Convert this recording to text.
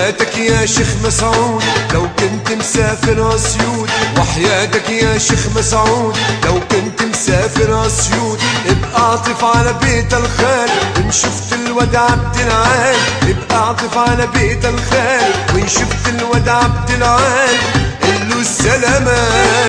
وحياتك يا شيخ مسعود لو كنت مسافر اسيوط، وحياتك يا شيخ مسعود لو كنت مسافر اسيوط، ابقى اعطف على بيت الخال ان شفت الواد عبد العال، ابقى اعطف على بيت الخال وان شفت الواد عبد العال، قل له السلامات.